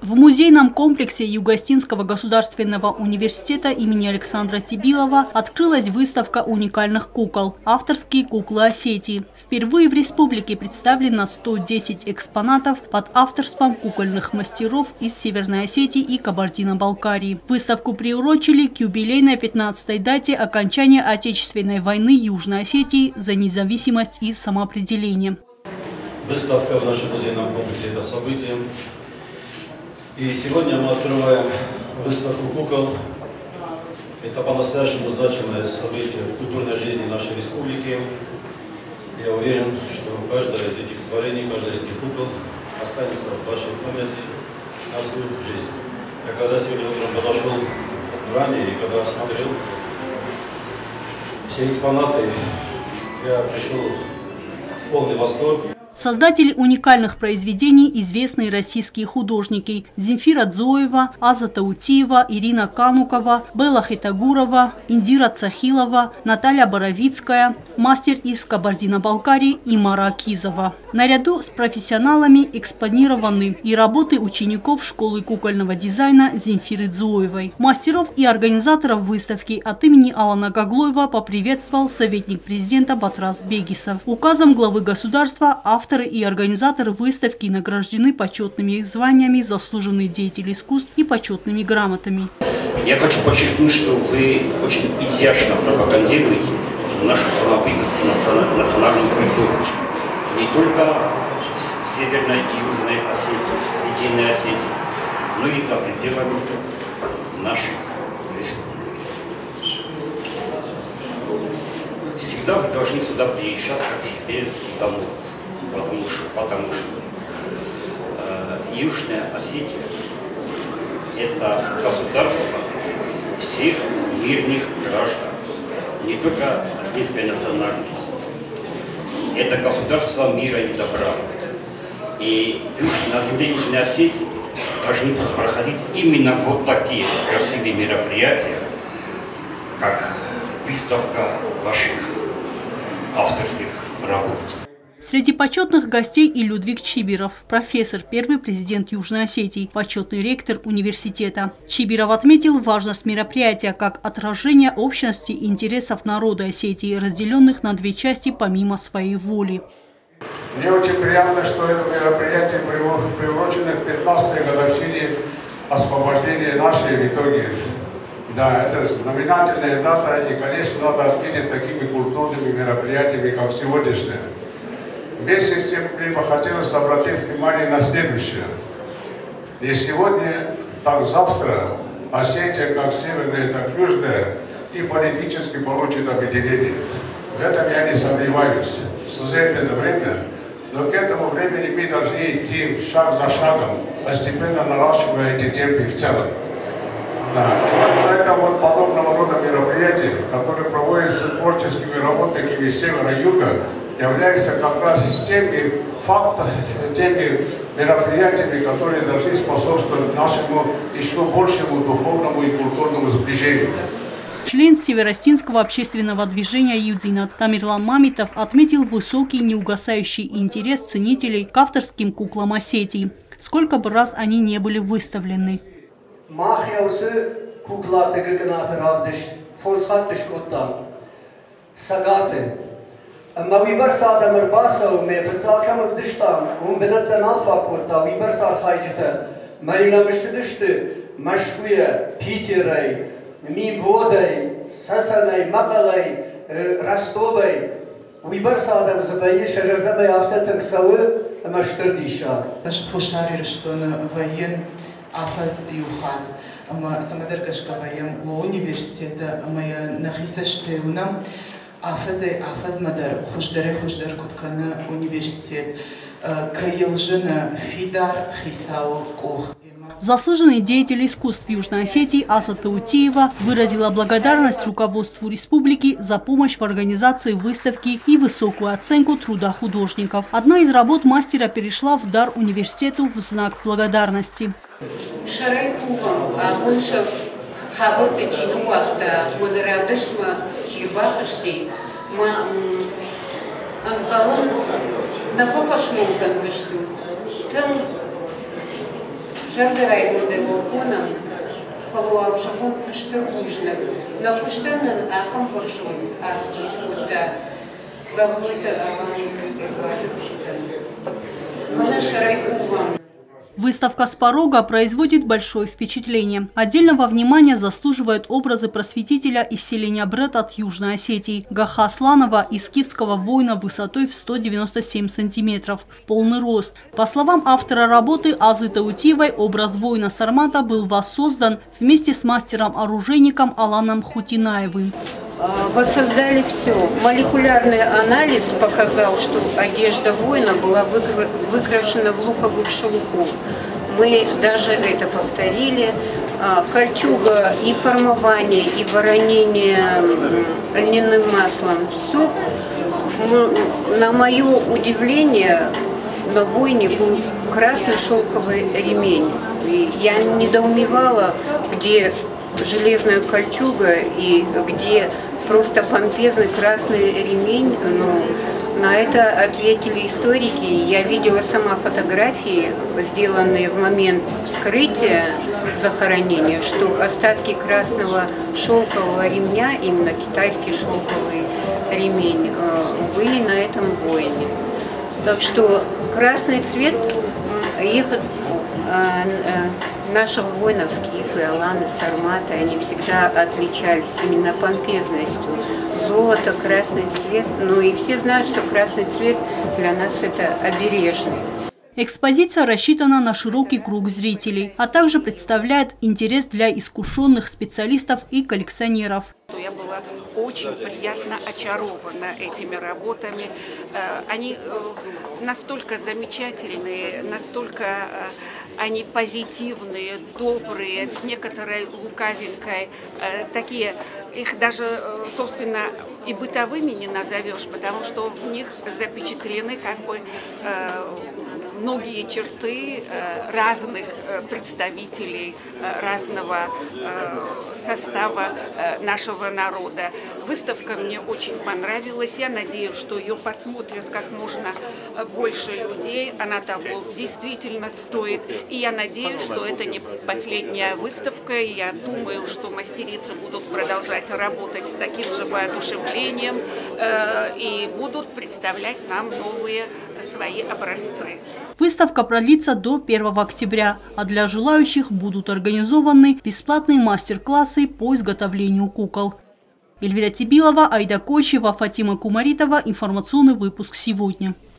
В музейном комплексе Юго-Остинского государственного университета имени Александра Тибилова открылась выставка уникальных кукол «Авторские куклы Осетии». Впервые в республике представлено 110 экспонатов под авторством кукольных мастеров из Северной Осетии и Кабардино-Балкарии. Выставку приурочили к юбилейной 15-й дате окончания Отечественной войны Южной Осетии за независимость и самоопределение. Выставка в нашем музейном комплексе – это событие. И сегодня мы открываем выставку кукол. Это по-настоящему значимое событие в культурной жизни нашей республики. Я уверен, что каждое из этих творений, каждая из этих кукол останется в вашей памяти на всю жизнь. Я когда сегодня утром подошел ранее и когда смотрел все экспонаты, я пришел в полный восторг. Создатели уникальных произведений – известные российские художники Земфира Дзоева, Аза Таутиева, Ирина Канукова, Белла Хитагурова, Индира Цахилова, Наталья Боровицкая, мастер из Кабардино-Балкарии Имара Акизова. Наряду с профессионалами экспонированы и работы учеников школы кукольного дизайна Земфиры Дзоевой. Мастеров и организаторов выставки от имени Алана Гаглоева поприветствовал советник президента Батрас Бегисов. Указом главы государства авторы и организаторы выставки награждены почетными званиями заслуженные деятели искусств и почетными грамотами. Я хочу подчеркнуть, что вы очень изящно пропагандируете нашу самобытность и национальную культуру. Не только в Северной и Южной Осетии, Единой Осетии, но и за пределами наших республик. Всегда вы должны сюда приезжать как себе домой. Потому что Южная Осетия – это государство всех мирных граждан, не только осетинской национальности. Это государство мира и добра. И на земле Южной Осетии должны проходить именно вот такие красивые мероприятия, как выставка ваших авторских работ. Среди почетных гостей и Людвиг Чибиров, профессор, первый президент Южной Осетии, почетный ректор университета. Чибиров отметил важность мероприятия как отражение общности и интересов народа Осетии, разделенных на две части помимо своей воли. Мне очень приятно, что это мероприятие приурочено к 15-й годовщине освобождения нашей в итоге. Да, это знаменательная дата, и, конечно, надо отметить такими культурными мероприятиями, как сегодняшнее. Вместе с тем, мне бы хотелось обратить внимание на следующее. И сегодня, так завтра, Осетия, как северная, так южная, и политически получит объединение. В этом я не сомневаюсь. Созрет это время, но к этому времени мы должны идти шаг за шагом, постепенно наращивая эти темпы в целом. Да. И это вот подобного рода мероприятия, которые проводятся творческими работниками севера и юга, являются как раз теми фактами, теми мероприятиями, которые должны способствовать нашему еще большему духовному и культурному сближению. Член Северо-Остинского общественного движения «Юдзина» Тамирлан Мамитов отметил высокий неугасающий интерес ценителей к авторским куклам Осетии, сколько бы раз они не были выставлены. Мавибар садам арбасау ме фцалкам вдыштам бенаттан алфа курта вибар сар хайджита майламшдышты машкуя Питерой Миводой Сасаной Макалой Ростовой вибар садам забаи шажардамай автотаксавы маштырдишак Пушари что воен афаз юхат самадыргашка воен университета моя нахисаштеуна Афаз мадар хуждаре куткана университет каилжина фидар хисау кох. Заслуженный деятель искусств Южной Осетии Аза Таутиева выразила благодарность руководству республики за помощь в организации выставки и высокую оценку труда художников. Одна из работ мастера перешла в дар университету в знак благодарности. Хабарда чину вахта модеравдашма чирбахашти ма анкалон нафафашмон канзашту тан Жардарай модель фоном, фоллоуап шагон штырбужных. На хуштанан ахам боршон, ахтиш будто гагуйта ахам эвадов. Мана шарайкувам. Выставка с порога производит большое впечатление. Отдельного внимания заслуживают образы просветителя из селения Брет от Южной Осетии, Гаха Асланова и скифского воина высотой в 197 сантиметров, в полный рост. По словам автора работы Азы Таутиевой, образ воина Сармата был воссоздан вместе с мастером-оружейником Аланом Хутинаевым. Воссоздали все. Молекулярный анализ показал, что одежда воина была выкрашена в луковую шелуху. Мы даже это повторили. Кольчуга и формование, и воронение льняным маслом. Все, на мое удивление, на воине был красный шелковый ремень. И я недоумевала, где железная кольчуга и где просто помпезный красный ремень. Но на это ответили историки. Я видела сама фотографии, сделанные в момент вскрытия захоронения, что остатки красного шелкового ремня, именно китайский шелковый ремень, были на этом воине. Так что красный цвет их наших воинов, скифы, аланы, сарматы, они всегда отличались именно помпезностью. Золото, красный цвет. Ну и все знают, что красный цвет для нас это обережный. Экспозиция рассчитана на широкий круг зрителей, а также представляет интерес для искушенных специалистов и коллекционеров. Я была очень приятно очарована этими работами. Они настолько замечательные, настолько они позитивные, добрые, с некоторой лукавинкой. Такие, их даже, собственно, и бытовыми не назовешь, потому что в них запечатлены как бы многие черты разных представителей, разного состава нашего народа. Выставка мне очень понравилась. Я надеюсь, что ее посмотрят как можно больше людей. Она того действительно стоит. И я надеюсь, что это не последняя выставка. Я думаю, что мастерицы будут продолжать работать с таким же воодушевлением и будут представлять нам новые свои образцы. Выставка продлится до 1 октября, а для желающих будут организованы бесплатные мастер-классы по изготовлению кукол. Эльвира Тибилова, Айда Кочева, Фатима Кумаритова. Информационный выпуск сегодня.